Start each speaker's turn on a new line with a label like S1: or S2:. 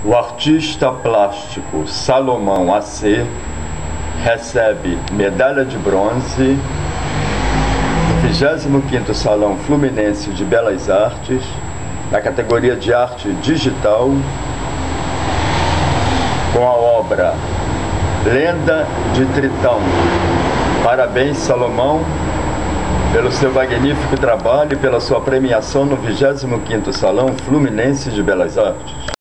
S1: O artista plástico Salomão AC recebe medalha de bronze do 25º Salão Fluminense de Belas Artes, na categoria de arte digital, com a obra Lenda de Tritão. Parabéns, Salomão, pelo seu magnífico trabalho e pela sua premiação no 25º Salão Fluminense de Belas Artes.